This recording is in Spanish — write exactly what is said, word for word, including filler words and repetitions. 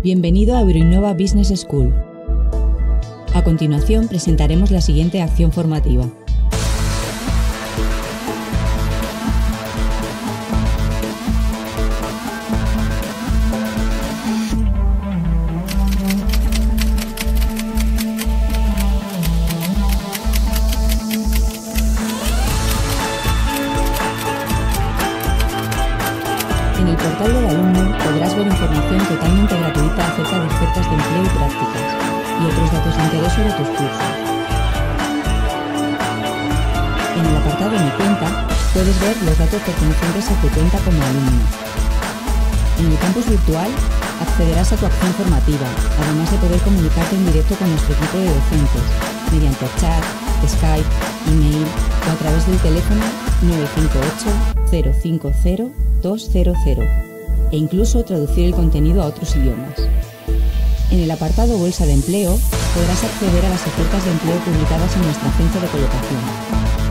Bienvenido a Euroinnova Business School. A continuación presentaremos la siguiente acción formativa. En el portal del alumno podrás ver información totalmente gratuita acerca de ofertas de empleo y prácticas, y otros datos de interés sobre tus cursos. En el apartado Mi cuenta puedes ver los datos pertenecientes a tu cuenta como alumno. En el campus virtual accederás a tu acción formativa, además de poder comunicarte en directo con nuestro equipo de docentes, mediante chat, Skype, email o a través del teléfono nueve cinco ocho, cero cinco cero, dos cero cero e incluso traducir el contenido a otros idiomas. En el apartado Bolsa de Empleo podrás acceder a las ofertas de empleo publicadas en nuestra agencia de colocación.